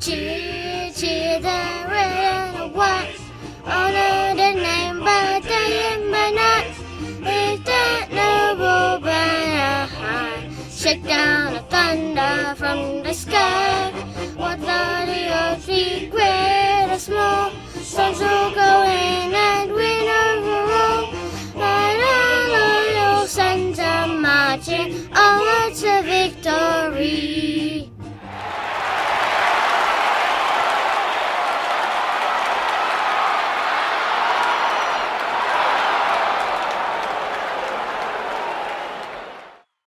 Cheer, cheer the red and the white. Honor the name by day and by night. Lift that noble banner high. Shake down the thunder from the sky. What are the earth be great or small? Storms will go